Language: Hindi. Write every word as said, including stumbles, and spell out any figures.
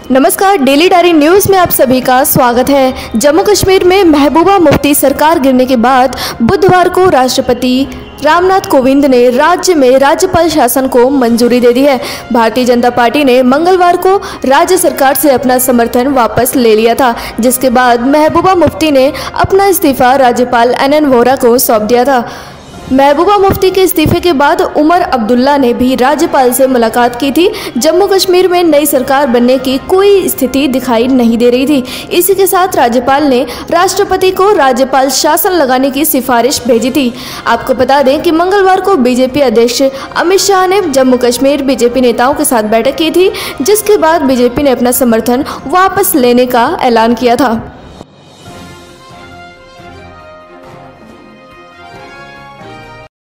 नमस्कार, डेली डायरी न्यूज़ में आप सभी का स्वागत है। जम्मू कश्मीर में महबूबा मुफ्ती सरकार गिरने के बाद बुधवार को राष्ट्रपति रामनाथ कोविंद ने राज्य में राज्यपाल शासन को मंजूरी दे दी है। भारतीय जनता पार्टी ने मंगलवार को राज्य सरकार से अपना समर्थन वापस ले लिया था, जिसके बाद महबूबा मुफ्ती ने अपना इस्तीफा राज्यपाल एन एन वोहरा को सौंप दिया था। महबूबा मुफ्ती के इस्तीफे के बाद उमर अब्दुल्ला ने भी राज्यपाल से मुलाकात की थी। जम्मू कश्मीर में नई सरकार बनने की कोई स्थिति दिखाई नहीं दे रही थी। इसी के साथ राज्यपाल ने राष्ट्रपति को राज्यपाल शासन लगाने की सिफारिश भेजी थी। आपको बता दें कि मंगलवार को बीजेपी अध्यक्ष अमित शाह ने जम्मू कश्मीर बीजेपी नेताओं के साथ बैठक की थी, जिसके बाद बीजेपी ने अपना समर्थन वापस लेने का ऐलान किया था।